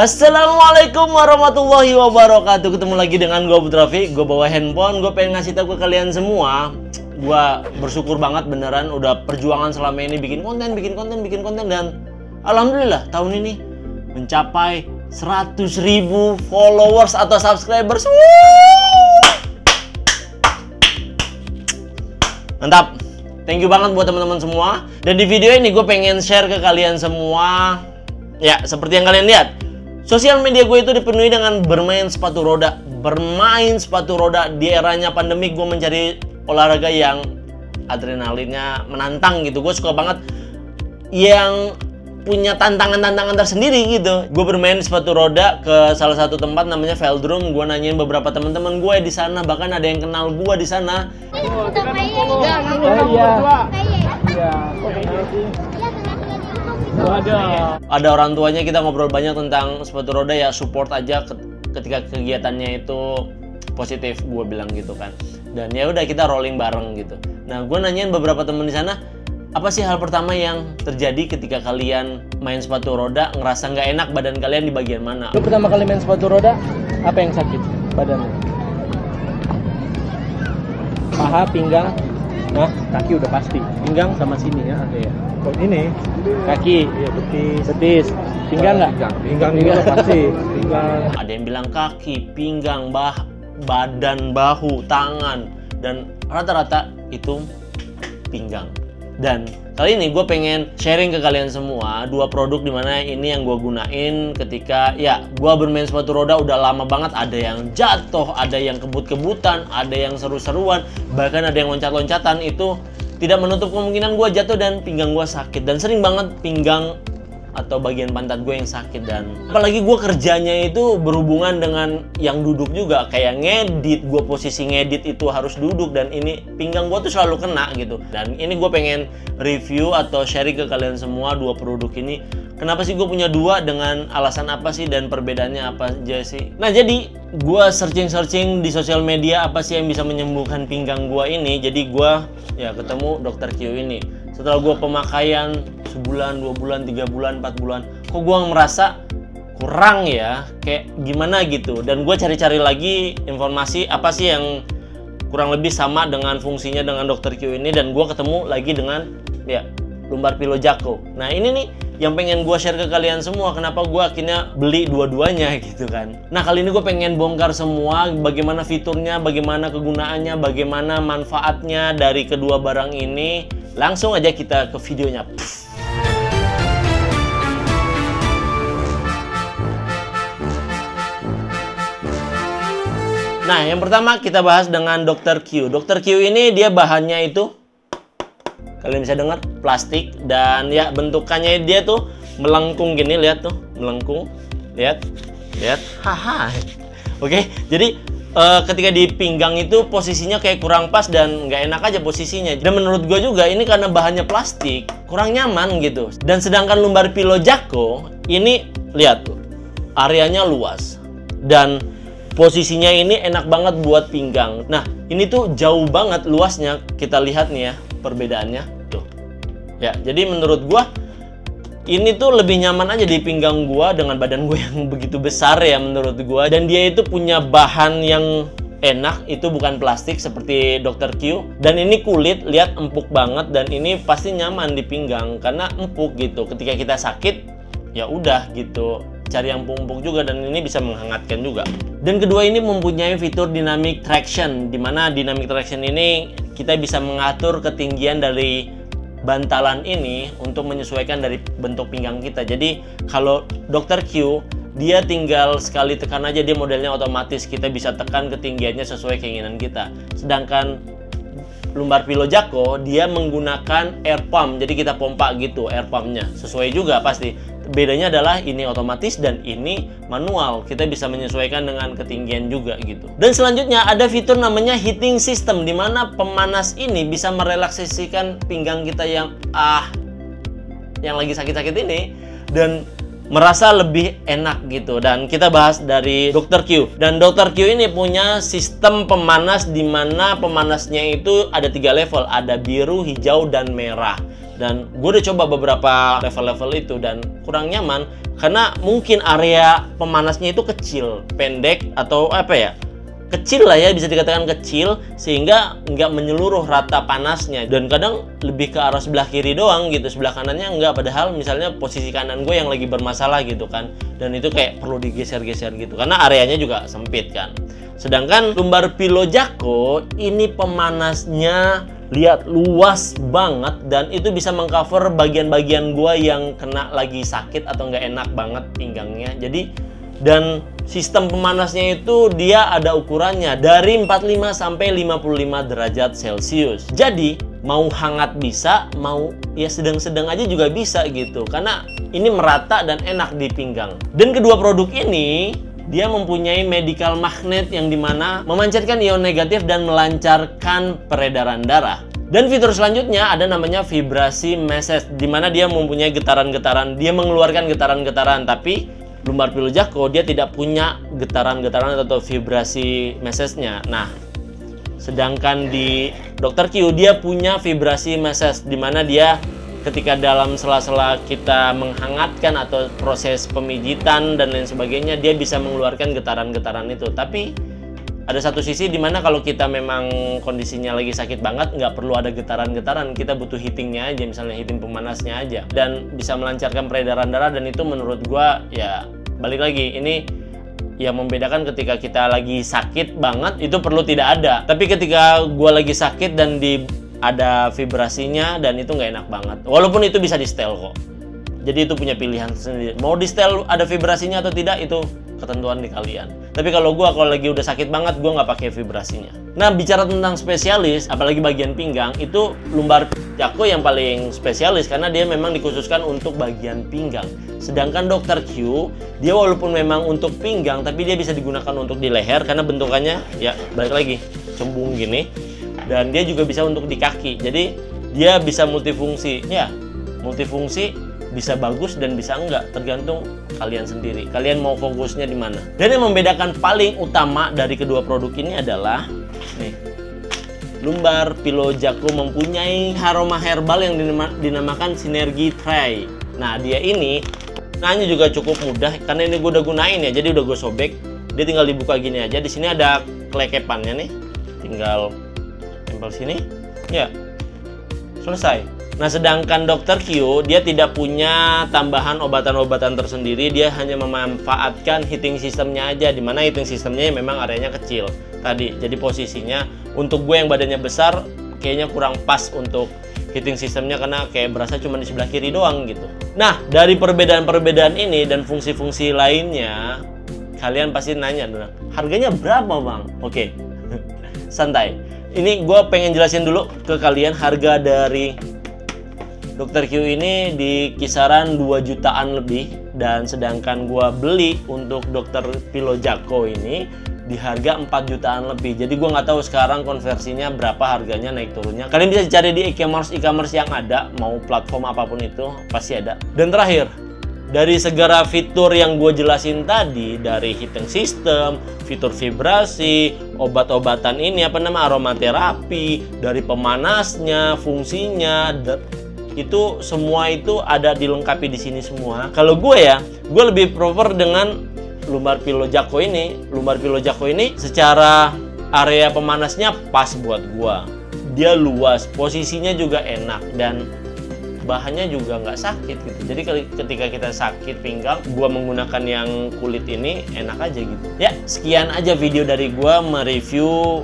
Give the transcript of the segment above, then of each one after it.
Assalamualaikum warahmatullahi wabarakatuh. Ketemu lagi dengan gue Putrafi. Gue bawa handphone, gue pengen ngasih tahu ke kalian semua. Gue bersyukur banget beneran udah perjuangan selama ini bikin konten dan alhamdulillah tahun ini mencapai 100.000 followers atau subscribers. Mantap. Thank you banget buat teman-teman semua. Dan di video ini gue pengen share ke kalian semua. Ya, seperti yang kalian lihat, sosial media gue itu dipenuhi dengan bermain sepatu roda. Bermain sepatu roda di eranya pandemi, gue mencari olahraga yang adrenalinnya menantang gitu. Gue suka banget yang punya tantangan-tantangan tersendiri gitu. Gue bermain sepatu roda ke salah satu tempat namanya Velodrome. Gue nanyain beberapa teman-teman gue di sana, bahkan ada yang kenal gue di sana. Ada orang tuanya, kita ngobrol banyak tentang sepatu roda, ya support aja ketika kegiatannya itu positif, gue bilang gitu kan. Dan ya udah, kita rolling bareng gitu. Nah, gue nanyain beberapa temen di sana, apa sih hal pertama yang terjadi ketika kalian main sepatu roda, ngerasa nggak enak badan kalian di bagian mana? Lu pertama kali main sepatu roda, apa yang sakit badannya? Paha, pinggang, nah kaki udah pasti. Pinggang sama sini ya ada ya. Oh, ini Kaki, ya betis. betis, pinggang nggak? Pinggang juga pasti. Pinggang. Ada yang bilang kaki, pinggang, badan, bahu, tangan, dan rata-rata itu pinggang. Dan kali ini gue pengen sharing ke kalian semua dua produk dimana ini yang gue gunain ketika ya gue bermain sepatu roda udah lama banget. Ada yang jatuh, ada yang kebut-kebutan, ada yang seru-seruan, bahkan ada yang loncat-loncatan. Itu tidak menutup kemungkinan gue jatuh dan pinggang gue sakit. Dan sering banget pinggang atau bagian pantat gue yang sakit. Dan apalagi gue kerjanya itu berhubungan dengan yang duduk juga, kayak ngedit. Gue posisi ngedit itu harus duduk, dan ini pinggang gue tuh selalu kena gitu. Dan ini gue pengen review atau sharing ke kalian semua dua produk ini. Kenapa sih gue punya dua, dengan alasan apa sih, dan perbedaannya apa aja sih? Nah, jadi gue searching di sosial media apa sih yang bisa menyembuhkan pinggang gue ini. Jadi gue ya ketemu Dr. Q ini. Setelah gue pemakaian sebulan, 2 bulan, 3 bulan, 4 bulan, kok gue merasa kurang ya, kayak gimana gitu. Dan gue cari-cari lagi informasi apa sih yang kurang lebih sama dengan fungsinya dengan Dr. Q ini. Dan gue ketemu lagi dengan ya Lumbar Pillow Jacko. Nah, ini nih yang pengen gue share ke kalian semua. Kenapa gue akhirnya beli dua-duanya gitu kan. Nah, kali ini gue pengen bongkar semua bagaimana fiturnya, bagaimana kegunaannya, bagaimana manfaatnya dari kedua barang ini. Langsung aja kita ke videonya. Nah, yang pertama kita bahas dengan Dr. Q. Dr. Q ini dia bahannya itu, kalian bisa dengar, plastik. Dan ya bentukannya dia tuh melengkung gini, lihat tuh, melengkung. Lihat. Haha. Oke, jadi ketika di pinggang itu posisinya kayak kurang pas dan nggak enak aja posisinya. Dan menurut gue juga ini karena bahannya plastik, kurang nyaman gitu. Dan sedangkan Lumbar Pillow Jacko ini, lihat tuh, areanya luas. Dan posisinya ini enak banget buat pinggang. Nah, ini tuh jauh banget luasnya. Kita lihat nih ya perbedaannya tuh. Ya, jadi menurut gua ini tuh lebih nyaman aja di pinggang gua dengan badan gue yang begitu besar ya menurut gua. Dan dia itu punya bahan yang enak, itu bukan plastik seperti Dr. Q. Dan ini kulit, lihat empuk banget, dan ini pasti nyaman di pinggang karena empuk gitu. Ketika kita sakit, ya udah gitu, cari yang empuk juga, dan ini bisa menghangatkan juga. Dan kedua, ini mempunyai fitur dynamic traction, dimana dynamic traction ini kita bisa mengatur ketinggian dari bantalan ini untuk menyesuaikan dari bentuk pinggang kita. Jadi kalau Dr. Q, dia tinggal sekali tekan aja, dia modelnya otomatis, kita bisa tekan ketinggiannya sesuai keinginan kita. Sedangkan Lumbar Pillow Jacko dia menggunakan air pump, jadi kita pompa gitu air pumpnya, sesuai juga pasti. Bedanya adalah ini otomatis dan ini manual, kita bisa menyesuaikan dengan ketinggian juga gitu. Dan selanjutnya ada fitur namanya heating system, dimana pemanas ini bisa merelaksasikan pinggang kita yang lagi sakit-sakit ini. Dan merasa lebih enak gitu. Dan kita bahas dari Dr. Q. Dan Dr. Q ini punya sistem pemanas di mana pemanasnya itu ada 3 level, ada biru, hijau, dan merah. Dan gue udah coba beberapa level-level itu dan kurang nyaman karena mungkin area pemanasnya itu kecil, pendek, atau apa ya, kecil lah ya, bisa dikatakan kecil, sehingga nggak menyeluruh rata panasnya. Dan kadang lebih ke arah sebelah kiri doang gitu, sebelah kanannya nggak. Padahal misalnya posisi kanan gue yang lagi bermasalah gitu kan, dan itu kayak perlu digeser-geser gitu karena areanya juga sempit kan. Sedangkan lumbar Pilo Jacko ini pemanasnya lihat luas banget, dan itu bisa mengcover bagian-bagian gua yang kena lagi sakit atau nggak enak banget pinggangnya. Jadi, dan sistem pemanasnya itu dia ada ukurannya dari 45 sampai 55 derajat Celcius. Jadi mau hangat bisa, mau ya sedang-sedang aja juga bisa gitu, karena ini merata dan enak di pinggang. Dan kedua produk ini dia mempunyai medical magnet yang dimana memancarkan ion negatif dan melancarkan peredaran darah. Dan fitur selanjutnya ada namanya vibrasi massage, dimana dia mempunyai getaran-getaran, dia mengeluarkan getaran-getaran. Tapi lumbar Pilo Jacko dia tidak punya getaran-getaran atau vibrasi massage-nya. Nah, sedangkan di Dr. Q dia punya vibrasi massage, dimana dia ketika dalam sela-sela kita menghangatkan atau proses pemijitan dan lain sebagainya, dia bisa mengeluarkan getaran-getaran itu. Tapi ada satu sisi dimana kalau kita memang kondisinya lagi sakit banget, nggak perlu ada getaran-getaran, kita butuh heatingnya aja, misalnya heating pemanasnya aja, dan bisa melancarkan peredaran darah. Dan itu menurut gua ya balik lagi, ini yang membedakan ketika kita lagi sakit banget itu perlu tidak ada. Tapi ketika gua lagi sakit dan ada vibrasinya, dan itu nggak enak banget. Walaupun itu bisa di setel kok. Jadi itu punya pilihan sendiri. Mau di setel ada vibrasinya atau tidak, itu ketentuan di kalian. Tapi kalau lagi udah sakit banget, gua nggak pakai vibrasinya. Nah, bicara tentang spesialis, apalagi bagian pinggang, itu lumbar Jacko yang paling spesialis karena dia memang dikhususkan untuk bagian pinggang. Sedangkan Dr. Q, dia walaupun memang untuk pinggang, tapi dia bisa digunakan untuk di leher karena bentukannya ya balik lagi cembung gini. Dan dia juga bisa untuk di kaki. Jadi dia bisa multifungsi. Ya, multifungsi, bisa bagus dan bisa enggak, tergantung kalian sendiri. Kalian mau fokusnya di mana. Dan yang membedakan paling utama dari kedua produk ini adalah nih, lumbar Pilo Jacko mempunyai aroma herbal yang dinamakan Synergy Tray. Nah, dia ini gunanya juga cukup mudah karena ini gue udah gunain ya. Jadi udah gue sobek. Dia tinggal dibuka gini aja. Di sini ada kelekepannya nih. Tinggal tempel sini. Ya. Selesai. Nah, sedangkan Dr. Q dia tidak punya tambahan obatan-obatan tersendiri, dia hanya memanfaatkan heating sistemnya aja, dimana heating sistemnya memang areanya kecil tadi. Jadi posisinya untuk gue yang badannya besar kayaknya kurang pas untuk heating sistemnya karena kayak berasa cuma di sebelah kiri doang gitu. Nah, dari perbedaan-perbedaan ini dan fungsi-fungsi lainnya, kalian pasti nanya, harganya berapa bang? Oke, santai. Ini gue pengen jelasin dulu ke kalian harga dari Dr. Q ini di kisaran 2 jutaan lebih, dan sedangkan gua beli untuk Dr. Pilo Jacko ini di harga 4 jutaan lebih. Jadi gua nggak tahu sekarang konversinya berapa harganya, naik turunnya. Kalian bisa cari di e-commerce yang ada, mau platform apapun itu pasti ada. Dan terakhir, dari segala fitur yang gue jelasin tadi, dari heating system, fitur vibrasi, obat-obatan ini aromaterapi, dari pemanasnya, fungsinya, itu semua itu ada dilengkapi di sini semua. Kalau gue ya, gue lebih prefer dengan lumbar Pilo Jacko ini. Lumbar Pilo Jacko ini secara area pemanasnya pas buat gue. Dia luas, posisinya juga enak, dan bahannya juga nggak sakit gitu. Jadi ketika kita sakit pinggang, gue menggunakan yang kulit ini enak aja gitu. Ya, sekian aja video dari gue mereview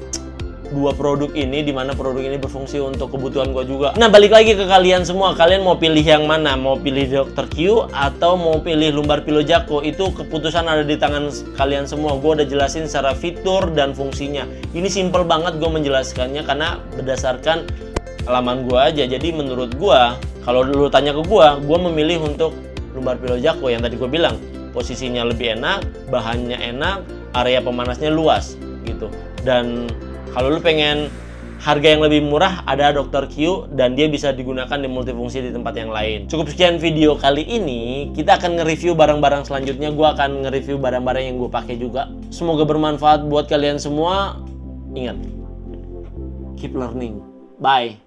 dua produk ini, dimana produk ini berfungsi untuk kebutuhan gue juga. Nah, balik lagi ke kalian semua, kalian mau pilih yang mana? Mau pilih Dr. Q atau mau pilih lumbar Pilo Jacko? Itu keputusan ada di tangan kalian semua. Gue udah jelasin secara fitur dan fungsinya. Ini simple banget gue menjelaskannya karena berdasarkan pengalaman gue aja. Jadi menurut gue, kalau lu tanya ke gue memilih untuk lumbar Pilo Jacko yang tadi gue bilang. Posisinya lebih enak, bahannya enak, area pemanasnya luas gitu. Dan kalau lu pengen harga yang lebih murah ada Dr. Q dan dia bisa digunakan di multifungsi di tempat yang lain. Cukup sekian video kali ini. Kita akan nge-review barang-barang selanjutnya. Gue akan nge-review barang-barang yang gue pakai juga. Semoga bermanfaat buat kalian semua. Ingat, keep learning. Bye.